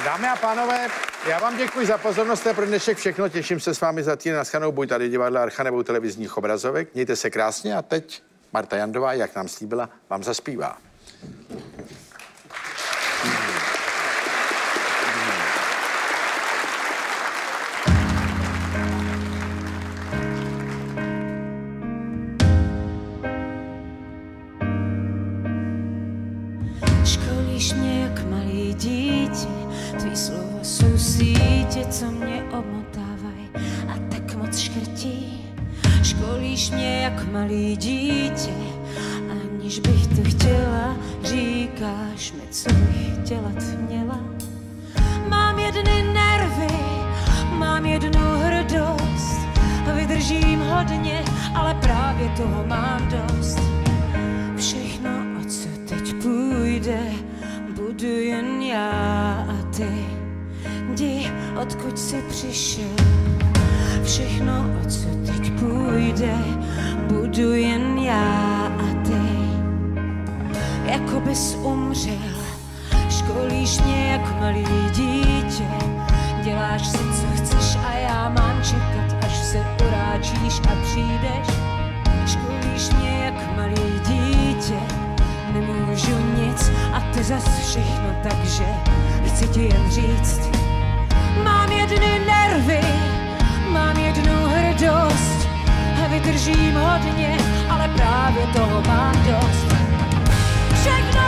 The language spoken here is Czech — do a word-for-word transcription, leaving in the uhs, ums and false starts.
Dámy a pánové, já vám děkuji za pozornost, to je pro dnešek všechno. Těším se s vámi za týden naschledanou, buď tady divadla Archa nebo televizních obrazovek. Mějte se krásně a teď Marta Jandová, jak nám slíbila, vám zaspívá. Školíš mě jak malý dítě, tvý slova jsou sítě, co mě omotávaj a tak moc škrtí. Školíš mě jak malý dítě, aniž bych to chtěla, říkáš mi, co bych dělat měla. Mám jedny nervy, mám jednu hrdost, vydržím hodně, ale právě toho mám dost. Všechno, o co teď půjde, budu jen já a ty. Jdi, odkud jsi přišel. Všechno, o co teď půjde, budu jen já a ty. Jako bys umřel, školíš mě jak malý dítě. Děláš si, co chceš a já mám čekat, až se uráčíš a přijdeš. Školíš mě jak malý dítě, nemůžu nic a ty zas všechno, takže chci ti jen říct. Mám jedny nervy, mám jednu hrdost, vydržím hodně, ale právě toho mám dost. Všechno